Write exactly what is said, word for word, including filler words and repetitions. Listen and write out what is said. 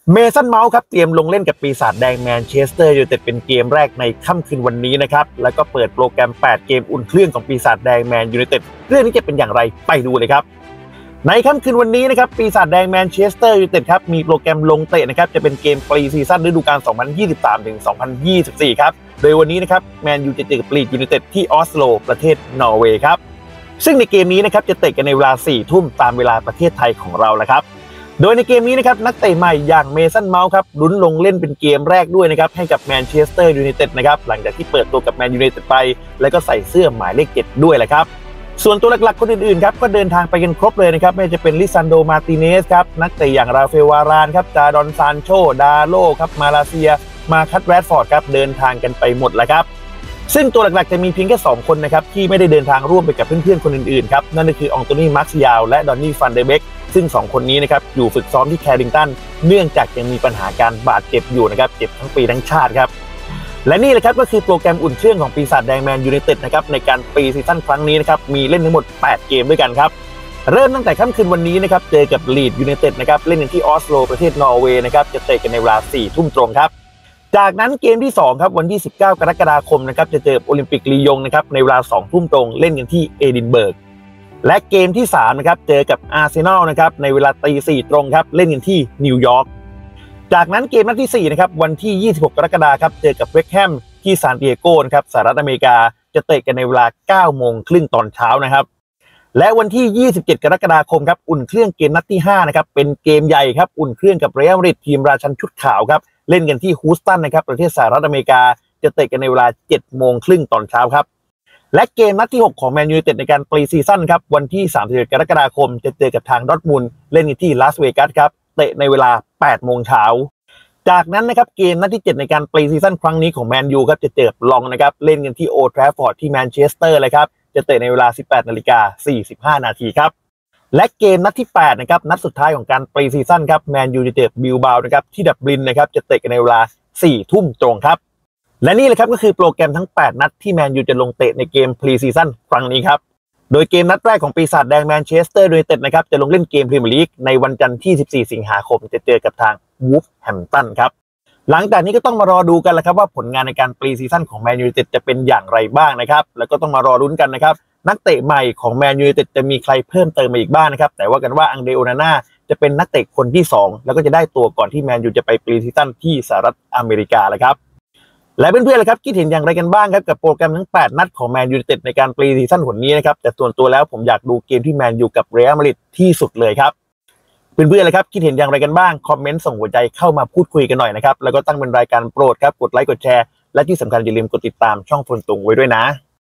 เมสันเมาส์ครับเตรียมลงเล่นกับปีศาจแดงแมนเชสเตอร์ยูไนเต็ดเป็นเกมแรกในค่ำคืนวันนี้นะครับแล้วก็เปิดโปรแกรมแปดเกมอุ่นเครื่องของปีศาจแดงแมนยูไนเต็ดเรื่องนี้จะเป็นอย่างไรไปดูเลยครับในค่ำคืนวันนี้นะครับปีศาจแดงแมนเชสเตอร์ยูไนเต็ดครับมีโปรแกรมลงเตะนะครับจะเป็นเกมปรีซีซั่นฤดูกาล สองพันยี่สิบสามถึงสองพันยี่สิบสี่ ครับโดยวันนี้นะครับแมนยูจะเจอกับลีดยูไนเต็ดที่ออสโลประเทศนอร์เวย์ครับซึ่งในเกมนี้นะครับจะเตะกันในเวลาสี่ทุ่มตามเวลาประเทศไทยของเราแล้วครับโดยในเกมนี้นะครับนักเตะใหม่อย่างเมสันเมาส์ครับลุ้นลงเล่นเป็นเกมแรกด้วยนะครับให้กับแมนเชสเตอร์ยูไนเต็ดนะครับหลังจากที่เปิดตัวกับแมนยูไนเต็ดไปแล้วก็ใส่เสื้อหมายเลขเจ็ดด้วยแหละครับส่วนตัวหลักๆคนอื่นๆครับก็เดินทางไปกันครบเลยนะครับไม่ว่าจะเป็นลิซันโดมาร์ติเนสครับนักเตะอย่างราเฟลวารานครับจาดอนซานโชดาโลครับมาลาเซียมาคัตแรดฟอร์ดครับเดินทางกันไปหมดแล้วครับซึ่งตัวหลักๆจะมีเพียงแค่สองคนนะครับที่ไม่ได้เดินทางร่วมไปกับเพื่อนๆคนอื่นๆครับนั่นก็คืออองโตนี่มาร์ซิยาลและดอนนี่ฟันเดเบกซึ่งสองคนนี้นะครับอยู่ฝึกซ้อมที่แคริงตันเนื่องจากยังมีปัญหาการบาดเจ็บอยู่นะครับเจ็บทั้งปีทั้งชาติครับและนี่แหละครับก็คือโปรแกรมอุ่นเครื่องของปีศาจแดงแมนยูไนเต็ดนะครับในการปรีซีซั่นครั้งนี้นะครับมีเล่นทั้งหมดแปดเกมด้วยกันครับเริ่มตั้งแต่ค่ำคืนวันนี้นะครับเจอกับลีดยูไนเต็ดนะครับเล่นกันที่ออสโลประเทศนอร์เวย์นะครับจะเตะกันในเวลาสี่ทุ่มตรงครับจากนั้นเกมที่สองครับวันที่สิบเก้ากรกฎาคมนะครับจะเจอโอลิมปิกลียงนะครับในเวลาสองทุ่มตรงเล่นกันที่เอดินเบิร์กและเกมที่สามนะครับเจอกับอาร์เซนอลนะครับในเวลาตีสี่ตรงครับเล่นกันที่นิวยอร์กจากนั้นเกมนัดที่สี่นะครับวันที่ยี่สิบหกกรกฎาคมครับเจอกับเวสต์แฮมที่ซานดิเอโกนะครับสหรัฐอเมริกาจะเตะกันในเวลาเก้าโมงครึ่งตอนเช้านะครับและวันที่ยี่สิบเจ็ดกรกฎาคมครับอุ่นเครื่องเกมนัดที่ห้านะครับเป็นเกมใหญ่ครับอุ่นเครื่องกับเรอัลมาดริดทีมราชันชุดขาวครับเล่นกันที่ฮูสตันนะครับประเทศสหรัฐอเมริกาจะเตะกันในเวลาเจ็ดโมงครึ่งตอนเช้าครับและเกมนัดที่หกของแมนยูไนเต็ดในการปรีซีซั่นครับวันที่สามสิบเอ็ดกรกฎาคมจะเจอกับทางดอร์ทมุนด์เล่นกันที่ลาสเวกัสครับเตะในเวลาแปดโมงเช้าจากนั้นนะครับเกมนัดที่เจ็ดในการปรีซีซั่นครั้งนี้ของแมนยูครับจะเจอกับลองนะครับเล่นกันที่โอลด์แทราฟฟอร์ดที่แมนเชสเตอร์เลยครับจะเตะในเวลา สิบแปดนาฬิกาสี่สิบห้านาทีครับและเกมนัดที่แปดนะครับนัดสุดท้ายของการปรีซีซั่นครับแมนยูจะเจอบิลบานะครับที่ดับลินนะครับจะเตะกันในเวลาสี่ทุ่มตรงครับและนี่แหละครับก็คือโปรแกรมทั้งแปดนัดที่แมนยูจะลงเตะในเกมพรีซีซั่นครั้งนี้ครับโดยเกมนัดแรกของปีศาจแดงแมนเชสเตอร์ยูไนเต็ดนะครับจะลงเล่นเกมพรีเมียร์ลีกในวันจันทร์ที่สิบสี่สิงหาคมจะเจอกับทางวูฟแฮมป์ตันครับหลังจากนี้ก็ต้องมารอดูกันแหละครับว่าผลงานในการปรีซีซั่นของแมนยูไนเต็ดจะเป็นอย่างไรบ้างนะครับแล้วก็ต้องมารอรุ้นกันนะครับนักเตะใหม่ของแมนยูไนเต็ดจะมีใครเพิ่มเติมมาอีกบ้างนะครับแต่ว่ากันว่าอังเดโอนาน่าจะเป็นนักเตะคนที่สองแล้วก็จะได้ตัวก่อนที่แมนยูจะไปปรีซีซั่นที่สหรัฐอเมริกาแล้วครับและเพื่อนๆล่ะครับคิดเห็นอย่างไรกันบ้างครับกับโปรแกรมทั้งแปดนัดของแมนยูไนเต็ดในการปรีซีซั่นผลนี้นะครับแต่ส่วนตัวแล้วผมอยากดูเกมที่แมนยูกับเรอัลมาดริดที่สุดเลยครับเพื่อนๆล่ะครับคิดเห็นอย่างไรกันบ้างคอมเมนต์ส่งหัวใจเข้ามาพูดคุยกันหน่อยนะครับแล้วก็ตั้งเป็นรายการโปรดครับกดไลค์กดแชร์และที่สำคัญอย่าลืมกดติดตามช่องพลตุงไว้ด้วยนะ